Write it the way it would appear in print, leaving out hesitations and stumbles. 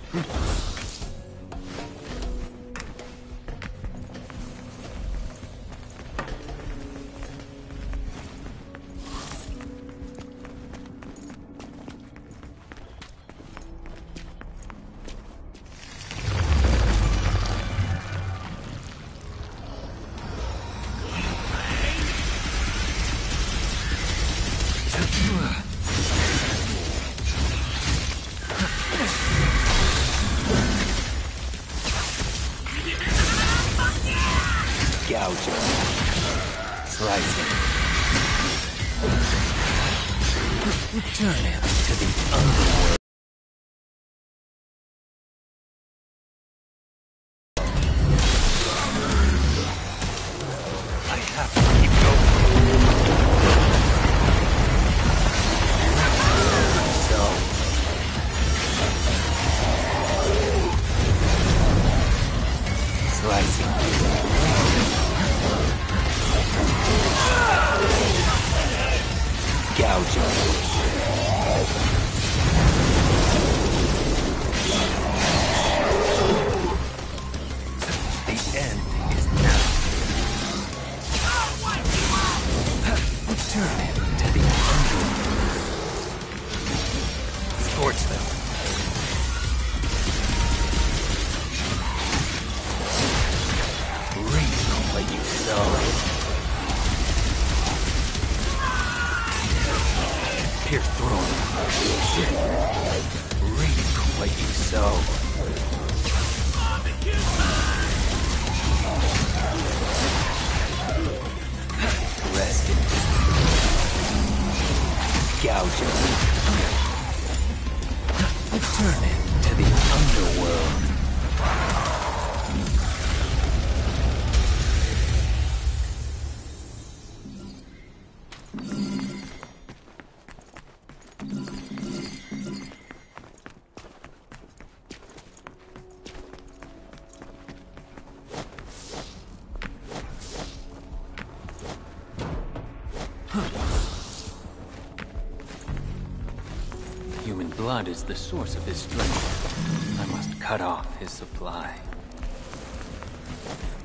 Gouging. Slicing. Return him to the underworld. I have to keep going. So. Slicing. Gouging. The end is now. Return him to the underworld. Scorch them. Reap what you sow. Pierce through him. Reap what you sow. Rest in peace. Gouge him. Return him to the underworld. Human blood is the source of his strength. I must cut off his supply.